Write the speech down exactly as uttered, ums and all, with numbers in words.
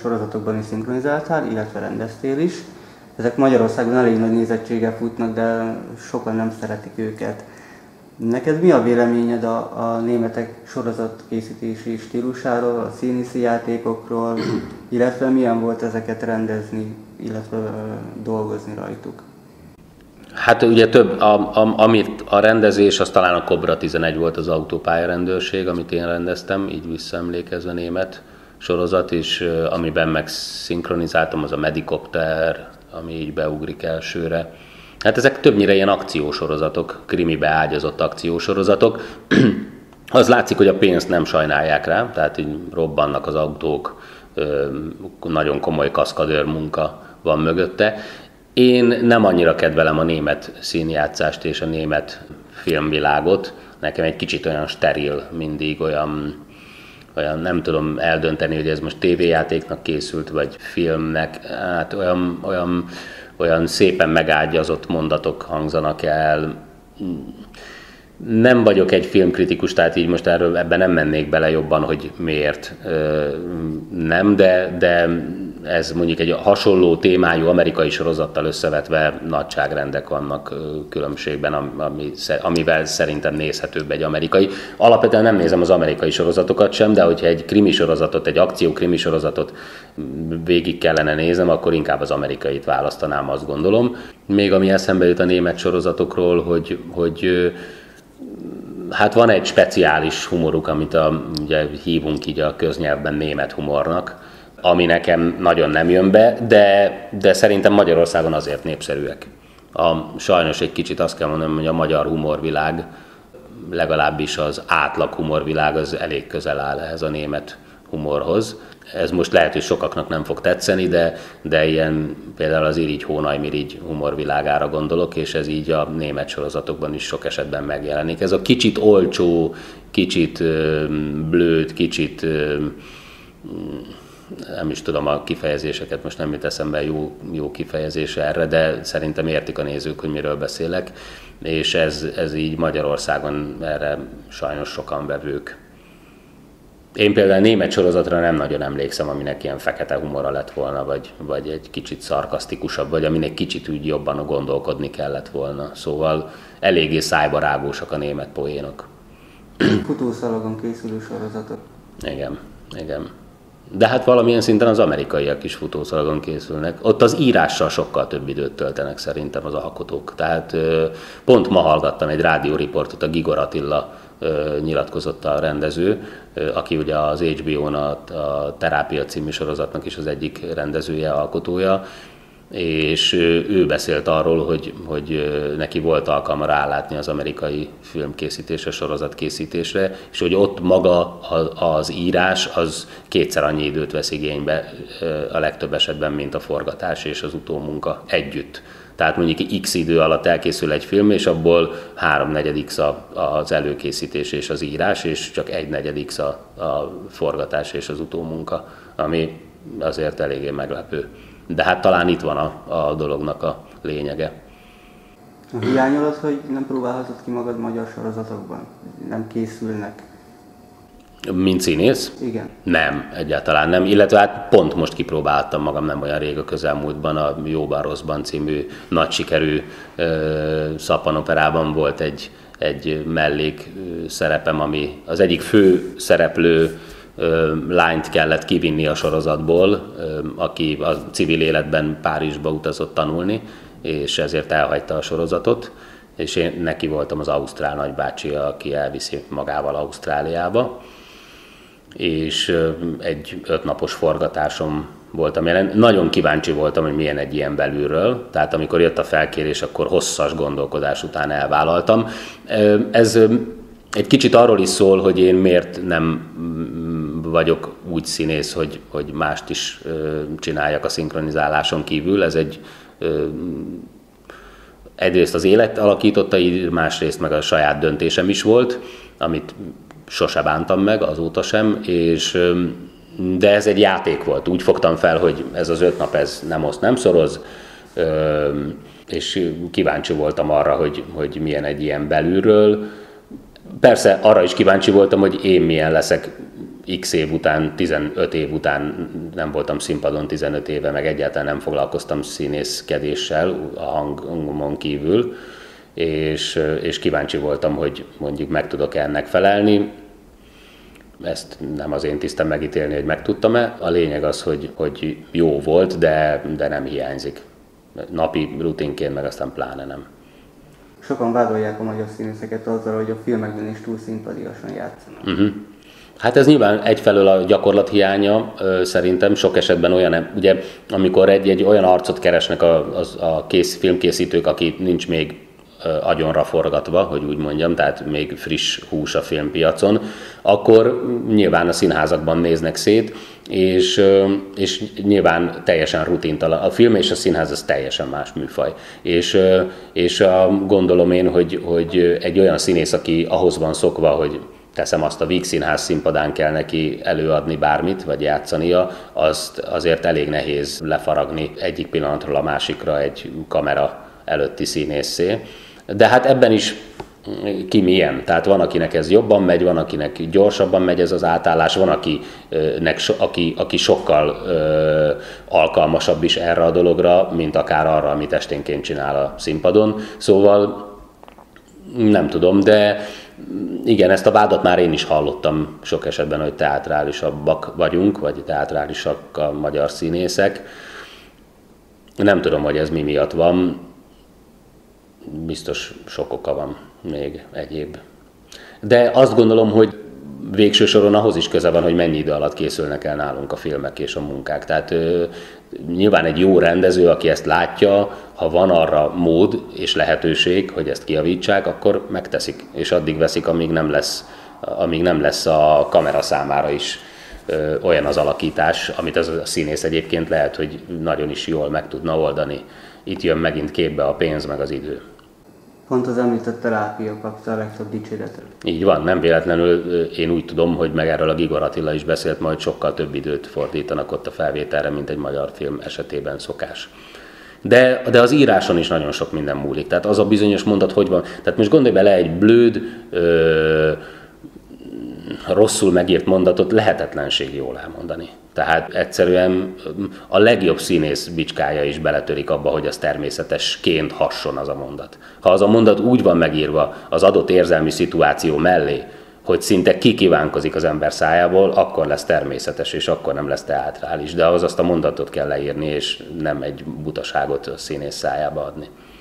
sorozatokban is szinkronizáltál, illetve rendeztél is. Ezek Magyarországon elég nagy nézettséggel futnak, de sokan nem szeretik őket. Neked mi a véleményed a, a németek sorozatkészítési stílusáról, a színészi játékokról, illetve milyen volt ezeket rendezni, illetve uh, dolgozni rajtuk? Hát ugye több, a, a, amit a rendezés, az talán a Cobra tizenegy volt, az autópályarendőrség, amit én rendeztem, így visszaemlékezve, német sorozat, és amiben meg szinkronizáltam, az a Medikopter, ami így beugrik elsőre. Hát ezek többnyire ilyen akciósorozatok, krimibe ágyazott akciósorozatok. Az látszik, hogy a pénzt nem sajnálják rá, tehát így robbannak az autók, nagyon komoly kaszkadőr munka van mögötte. Én nem annyira kedvelem a német színjátszást és a német filmvilágot. Nekem egy kicsit olyan steril, mindig olyan, olyan nem tudom eldönteni, hogy ez most tévéjátéknak készült, vagy filmnek. Hát olyan, olyan, olyan szépen megágyazott mondatok hangzanak el. Nem vagyok egy filmkritikus, tehát így most erről ebben nem mennék bele jobban, hogy miért nem, de, de ez mondjuk egy hasonló témájú amerikai sorozattal összevetve nagyságrendek vannak különbségben, ami, amivel szerintem nézhetőbb egy amerikai. Alapvetően nem nézem az amerikai sorozatokat sem, de hogyha egy krimi sorozatot, egy akció krimi sorozatot végig kellene néznem, akkor inkább az amerikait választanám, azt gondolom. Még ami eszembe jut a német sorozatokról, hogy, hogy hát van egy speciális humoruk, amit a, ugye hívunk így a köznyelvben német humornak, ami nekem nagyon nem jön be, de, de szerintem Magyarországon azért népszerűek. A, sajnos egy kicsit azt kell mondanom, hogy a magyar humorvilág, legalábbis az átlag humorvilág az elég közel áll ehhez a német humorhoz. Ez most lehet, hogy sokaknak nem fog tetszeni, de, de ilyen például az irigy hónajmirigy humorvilágára gondolok, és ez így a német sorozatokban is sok esetben megjelenik. Ez a kicsit olcsó, kicsit ö, blőd, kicsit ö, nem is tudom a kifejezéseket, most nem jut eszembe jó, jó kifejezés erre, de szerintem értik a nézők, hogy miről beszélek, és ez, ez így Magyarországon erre sajnos sokan vevők. Én például német sorozatra nem nagyon emlékszem, aminek ilyen fekete humora lett volna, vagy, vagy egy kicsit szarkasztikusabb, vagy aminek kicsit úgy jobban gondolkodni kellett volna. Szóval eléggé szájbarágósak a német poénok. Futószalagon készülő sorozatok. Igen, igen. De hát valamilyen szinten az amerikaiak is futószalagon készülnek. Ott az írással sokkal több időt töltenek szerintem az alkotók. Tehát pont ma hallgattam egy rádióriportot, a Gigor Attila nyilatkozott a rendező, aki ugye az há bé ó-n a, a Terápia című sorozatnak is az egyik rendezője, alkotója, és ő beszélt arról, hogy, hogy neki volt alkalma rálátni az amerikai filmkészítésre, sorozatkészítésre, és hogy ott maga az írás az kétszer annyi időt vesz igénybe a legtöbb esetben, mint a forgatás és az utómunka együtt. Tehát mondjuk x idő alatt elkészül egy film, és abból háromnegyedik az előkészítés és az írás, és csak egynegyedik a, a forgatás és az utómunka, ami azért eléggé meglepő. De hát talán itt van a, a dolognak a lényege. Hiányolod, hogy nem próbálhatod ki magad magyar sorozatokban? Nem készülnek? Mint színész? Igen. Nem, egyáltalán nem. Illetve hát pont most kipróbáltam magam nem olyan rég a közelmúltban, a Jóban Rosszban című nagy sikerű szappanoperában volt egy, egy mellék szerepem, ami az egyik fő szereplő lányt kellett kivinni a sorozatból, aki a civil életben Párizsba utazott tanulni, és ezért elhagyta a sorozatot, és én neki voltam az ausztrál nagybácsi, aki elviszi magával Ausztráliába, és egy ötnapos forgatásom voltam jelen. Nagyon kíváncsi voltam, hogy milyen egy ilyen belülről, tehát amikor jött a felkérés, akkor hosszas gondolkodás után elvállaltam. Ez egy kicsit arról is szól, hogy én miért nem vagyok úgy színész, hogy, hogy mást is csináljak a szinkronizáláson kívül. Ez egy egyrészt az élet alakította, így másrészt meg a saját döntésem is volt, amit sose bántam meg, azóta sem, és, de ez egy játék volt. Úgy fogtam fel, hogy ez az öt nap ez nem oszt, nem szoroz, és kíváncsi voltam arra, hogy, hogy milyen egy ilyen belülről. Persze arra is kíváncsi voltam, hogy én milyen leszek x év után, tizenöt év után nem voltam színpadon tizenöt éve, meg egyáltalán nem foglalkoztam színészkedéssel a hangomon kívül, és, és kíváncsi voltam, hogy mondjuk meg tudok ennek felelni. Ezt nem az én tisztem megítélni, hogy meg tudtam-e. A lényeg az, hogy, hogy jó volt, de, de nem hiányzik. Napi rutinként, meg aztán pláne nem. Sokan vádolják a magyar színészeket azzal, hogy a filmekben is túl színpadiasan játszanak. Uh-huh. Hát ez nyilván egyfelől a gyakorlat hiánya, szerintem sok esetben olyan, ugye amikor egy, egy olyan arcot keresnek a, a, a kész, filmkészítők, aki nincs még agyonra forgatva, hogy úgy mondjam, tehát még friss hús a filmpiacon, akkor nyilván a színházakban néznek szét, és, és nyilván teljesen rutintalan. A film és a színház az teljesen más műfaj. És, és gondolom én, hogy, hogy egy olyan színész, aki ahhoz van szokva, hogy teszem azt, a Víg Színház színpadán kell neki előadni bármit, vagy játszania, azt azért elég nehéz lefaragni egyik pillanatról a másikra egy kamera előtti színészé. De hát ebben is ki milyen. Tehát van, akinek ez jobban megy, van, akinek gyorsabban megy ez az átállás, van, akinek, aki, aki sokkal ö, alkalmasabb is erre a dologra, mint akár arra, amit esténként csinál a színpadon. Szóval nem tudom, de igen, ezt a vádat már én is hallottam sok esetben, hogy teátrálisabbak vagyunk, vagy teátrálisak a magyar színészek. Nem tudom, hogy ez mi miatt van. Biztos sok oka van még egyéb. De azt gondolom, hogy végső soron ahhoz is köze van, hogy mennyi idő alatt készülnek el nálunk a filmek és a munkák. Tehát ö, nyilván egy jó rendező, aki ezt látja, ha van arra mód és lehetőség, hogy ezt kijavítsák, akkor megteszik, és addig veszik, amíg nem lesz, amíg nem lesz a kamera számára is ö, olyan az alakítás, amit az a színész egyébként lehet, hogy nagyon is jól meg tudna oldani. Itt jön megint képbe a pénz meg az idő. Pont az említett terápia kapta a legtöbb dicséretet. Így van, nem véletlenül én úgy tudom, hogy meg erről a Gigor Attila is beszélt, majd sokkal több időt fordítanak ott a felvételre, mint egy magyar film esetében szokás. De, de az íráson is nagyon sok minden múlik. Tehát az a bizonyos mondat, hogy van. Tehát most gondolj bele, egy blőd, ö, rosszul megírt mondatot lehetetlenség jól elmondani. Tehát egyszerűen a legjobb színész bicskája is beletörik abba, hogy az természetesként hasson az a mondat. Ha az a mondat úgy van megírva az adott érzelmi szituáció mellé, hogy szinte kikívánkozik az ember szájából, akkor lesz természetes, és akkor nem lesz teátrális. De ahhoz azt a mondatot kell leírni, és nem egy butaságot a színész szájába adni.